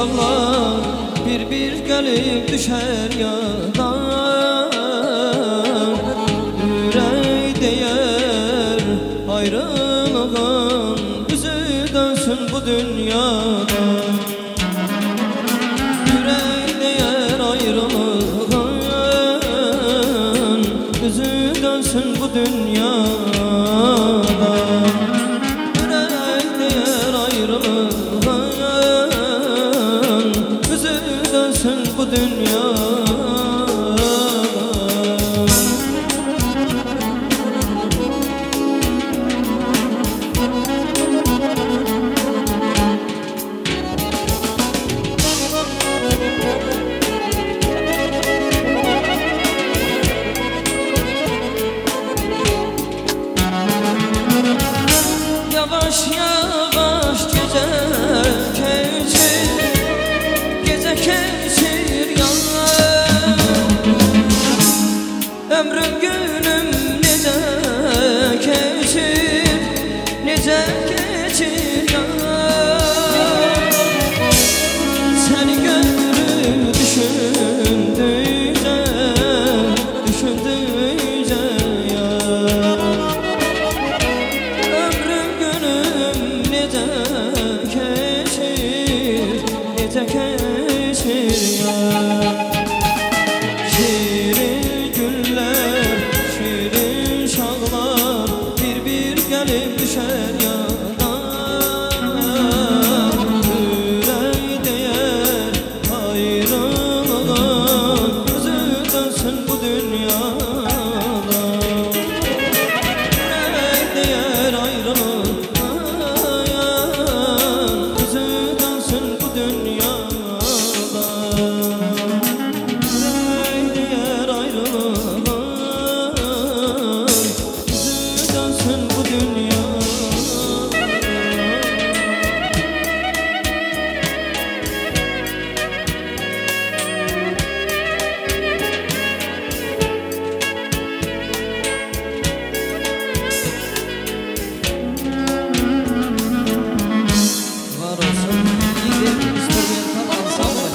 uşaqlar bir gəlib düşər yadan. Ürək deyər ayrılığın üzü dönsün bu dünyada. Ürək deyər ayrılığın üzü dönsün bu dünyada. Ürək deyər ayrılığın üzü dönsün bu dünyada. Yavaş yavaş gece keçir, gece keçir yalnız. Ömrüm günüm necə keçir, necə keçir yalnız. Səni görüb düşündükcə, düşündükcə yar. Ömrüm günüm necə keçir, necə keçir yar. Şirin günlər, şirin şağlar bir gəlib düşər yadan. Ürək deyər ayrılığın üzü dönsün bu dünyada. Ürək deyər ayrılığın üzü dönsün bu dünyada. Ürək deyər ayrılığın üzü dönsün bu dünyada. Var olsun, iyi bir instrumental ansambl.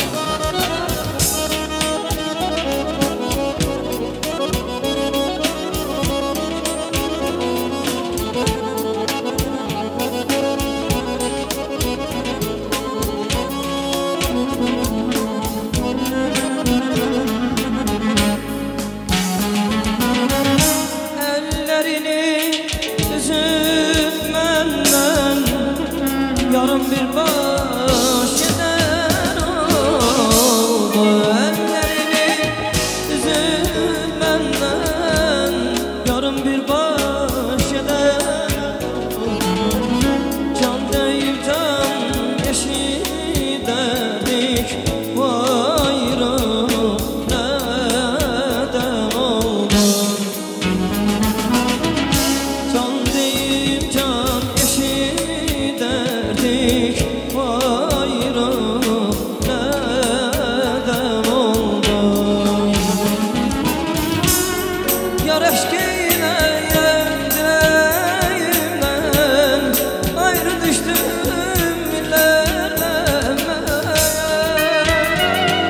Ellerini üzüp məndən yarım bir baş eder oldu. Ellerini üzüp məndən yarım bir baş eder oldu. Can deyip can eşiderdik, bu ayrılık neden oldu? Can deyip can eşiderdik, bu ayrılık neden oldu? Yar eşkiyle yüreğimden ayrı düştüm illerlemeye.